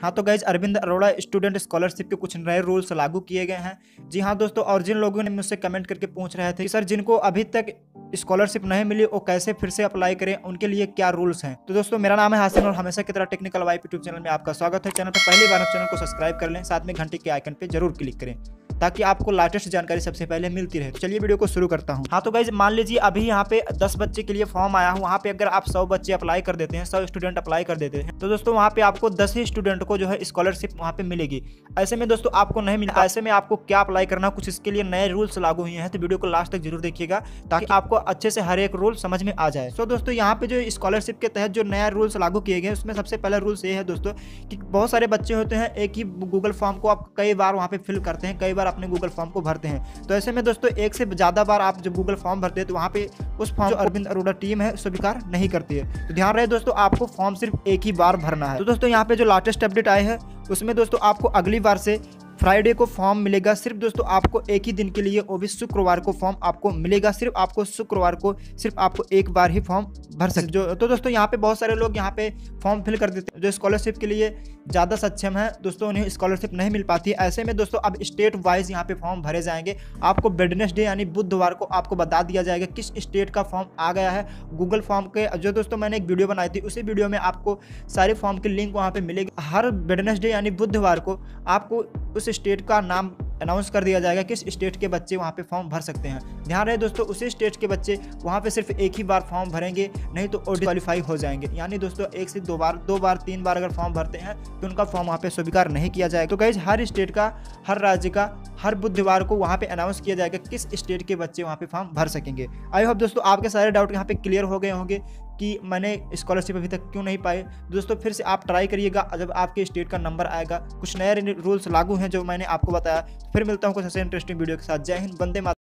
हाँ तो guys Arvind Arora student scholarship के कुछ नए रूल्स लागू किए गए हैं। जी हाँ दोस्तों, और जिन लोगों ने मुझसे कमेंट करके पूछ रहे थे कि सर जिनको अभी तक स्कॉलरशिप नहीं मिली वो कैसे फिर से अप्लाई करें, उनके लिए क्या रूल्स हैं। तो दोस्तों मेरा नाम है हासिन और हमेशा की तरह टेक्निकल वाइप यूट्यूब चैनल में आपका स्वागत है। चैनल पर पहली बार चैनल को सब्सक्राइब कर लें, साथ में घंटे के आइकन पे जरूर क्लिक करें ताकि आपको लेटेस्ट जानकारी सबसे पहले मिलती रहे। तो चलिए वीडियो को शुरू करता हूं। हाँ तो गाइज मान लीजिए अभी यहाँ पे 10 बच्चे के लिए फॉर्म आया हूँ। वहाँ पे अगर आप 100 बच्चे अप्लाई कर देते हैं, 100 स्टूडेंट अप्लाई कर देते हैं, तो दोस्तों वहाँ पे आपको 10 ही स्टूडेंट को जो है स्कॉलरशिप वहाँ पे मिलेगी। ऐसे में दोस्तों आपको नहीं मिलता। ऐसे में आपको क्या अप्लाई करना, कुछ इसके लिए नए रूल्स लागू हुए हैं। तो वीडियो को लास्ट तक जरूर देखिएगा ताकि आपको अच्छे से हर एक रूल समझ में आ जाए। तो दोस्तों यहाँ पे जो स्कॉलरशिप के तहत जो नया रूल्स लागू किए गए उसमें सबसे पहला रूल्स ये है दोस्तों कि बहुत सारे बच्चे होते हैं, एक ही गूगल फॉर्म को आप कई बार वहाँ पे फिल करते हैं, कई बार अपने गूगल फॉर्म को भरते हैं। तो ऐसे में दोस्तों एक से ज़्यादा बार आप जब गूगल फॉर्म भरते हैं तो वहाँ पे उस फॉर्म जो अरविंद अरोड़ा टीम है स्वीकार नहीं करती है। तो ध्यान रहे दोस्तों, आपको फॉर्म सिर्फ एक ही बार भरना है। तो दोस्तों यहाँ पे जो लेटेस्ट अपडेट आए हैं उसमें दोस्तों आपको अगली बार से फ्राइडे को फॉर्म मिलेगा। सिर्फ दोस्तों आपको एक ही दिन के लिए, वो भी शुक्रवार को फॉर्म आपको मिलेगा। सिर्फ आपको शुक्रवार को सिर्फ आपको एक बार ही फॉर्म भर सकते जो। तो दोस्तों यहाँ पे बहुत सारे लोग यहाँ पे फॉर्म फिल कर देते हैं जो स्कॉलरशिप के लिए ज़्यादा सक्षम है, दोस्तों उन्हें स्कॉलरशिप नहीं मिल पाती है। ऐसे में दोस्तों अब स्टेट वाइज यहाँ पे फॉर्म भरे जाएंगे। आपको वेडनेसडे यानी बुधवार को आपको बता दिया जाएगा किस स्टेट का फॉर्म आ गया है। गूगल फॉर्म के जो दोस्तों मैंने एक वीडियो बनाई थी, उसी वीडियो में आपको सारे फॉर्म की लिंक वहाँ पे मिलेगी। हर वेडनेसडे यानी बुधवार को आपको उस स्टेट का नाम अनाउंस कर दिया जाएगा किस स्टेट के बच्चे वहाँ पे फॉर्म भर सकते हैं। ध्यान रहे दोस्तों, उसी स्टेट के बच्चे वहाँ पे सिर्फ एक ही बार फॉर्म भरेंगे, नहीं तो डिस्क्वालीफाई हो जाएंगे। यानी दोस्तों एक से दो बार 3 बार अगर फॉर्म भरते हैं तो उनका फॉर्म वहाँ पे स्वीकार नहीं किया जाएगा। तो गाइज हर स्टेट का, हर राज्य का हर बुधवार को वहाँ पे अनाउंस किया जाएगा किस स्टेट के बच्चे वहाँ पे फॉर्म भर सकेंगे। आई होप दोस्तों आपके सारे डाउट यहाँ पे क्लियर हो गए होंगे कि मैंने स्कॉलरशिप अभी तक क्यों नहीं पाई। दोस्तों फिर से आप ट्राई करिएगा, जब आपके स्टेट का नंबर आएगा। कुछ नए रूल्स लागू हैं जो मैंने आपको बताया। फिर मिलता हूँ कुछ ऐसे इंटरेस्टिंग वीडियो के साथ। जय हिंद, वंदे मातरम।